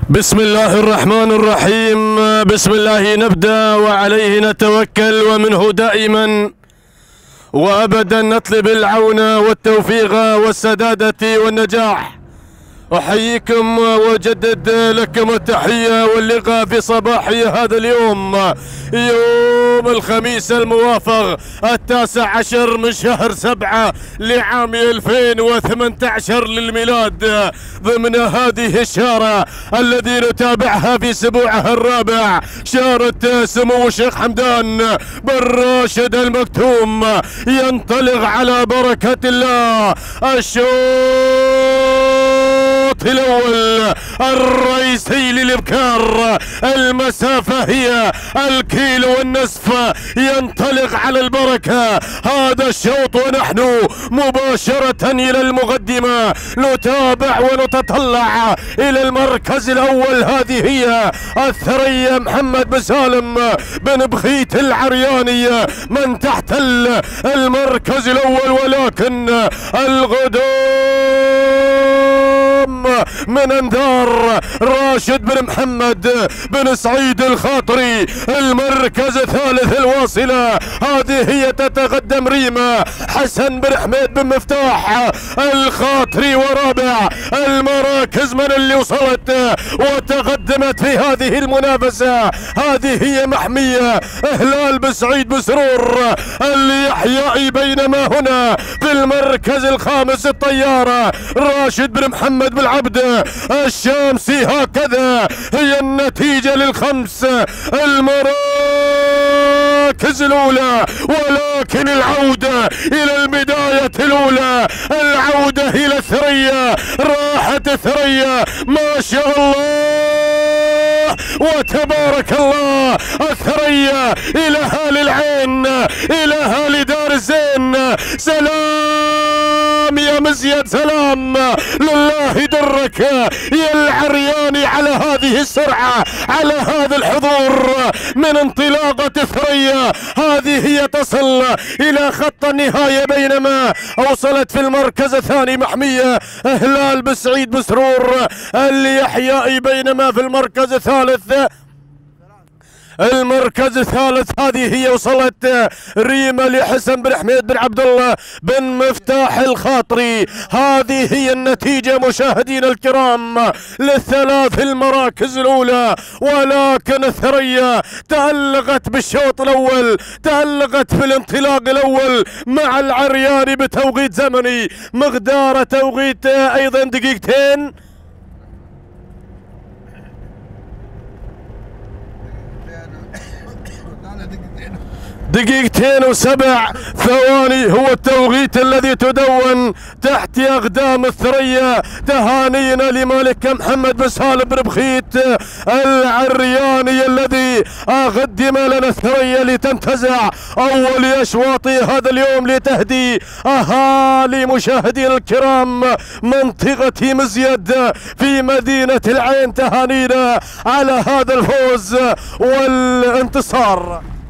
بسم الله الرحمن الرحيم. بسم الله نبدأ وعليه نتوكل ومنه دائما وأبدا نطلب العون والتوفيق والسدادة والنجاح. أحييكم وأجدد لكم التحية واللقاء في صباح هذا اليوم، يوم الخميس الموافق 19 من شهر 7 لعام 2018 للميلاد، ضمن هذه الشارة الذي نتابعها في اسبوعها الرابع، شارة سمو الشيخ حمدان بن راشد المكتوم. ينطلق على بركة الله الشوط الأول الرئيسي للإبكار، المسافة هي الكيلو والنصف. ينطلق على البركة هذا الشوط ونحن مباشرة إلى المقدمة نتابع ونتطلع إلى المركز الأول. هذه هي الثريا محمد بن سالم بن بخيت العرياني من تحتل المركز الأول، ولكن القدوم من انذار راشد بن محمد بن سعيد الخاطري. المركز الثالث الواصلة هذه هي تتقدم ريما حسن بن حميد بن مفتاح الخاطري، ورابع المراكز من اللي وصلت وتقدمت في هذه المنافسة هذه هي محمية هلال بن سعيد بن سرور اليحيائي، بينما هنا في المركز الخامس الطيارة راشد بن محمد بن عبد الشامسي. هكذا هي النتيجة للخمس المراكز الأولى، ولكن العودة إلى البداية الأولى، العودة إلى الثريا. راحت الثريا ما شاء الله وتبارك الله، الثريا إلى أهل العين، إلى أهل دار الزين. سلام يا مزيد، سلام لله درك يا العرياني على هذه السرعة، على هذا الحضور من انطلاقة الثريا. هذه هي تصل إلى خط النهاية، بينما أوصلت في المركز الثاني محمية هلال بن سعيد بن سرور اليحيائي، بينما في المركز الثالث هذه هي وصلت ريما لحسن بن حميد بن عبد الله بن مفتاح الخاطري. هذه هي النتيجة مشاهدينا الكرام للثلاث المراكز الأولى، ولكن الثريا تألقت بالشوط الأول، تألقت في الانطلاق الأول مع العرياني بتوقيت زمني مقدار توقيت أيضا دقيقتين و7 ثواني هو التوقيت الذي تدون تحت أقدام الثريا. تهانينا لمالك محمد بن سالم بن بخيت العرياني الذي قدم لنا الثريا لتنتزع أول أشواط هذا اليوم لتهدي أهالي مشاهدينا الكرام منطقة مزيد في مدينة العين. تهانينا على هذا الفوز والانتصار.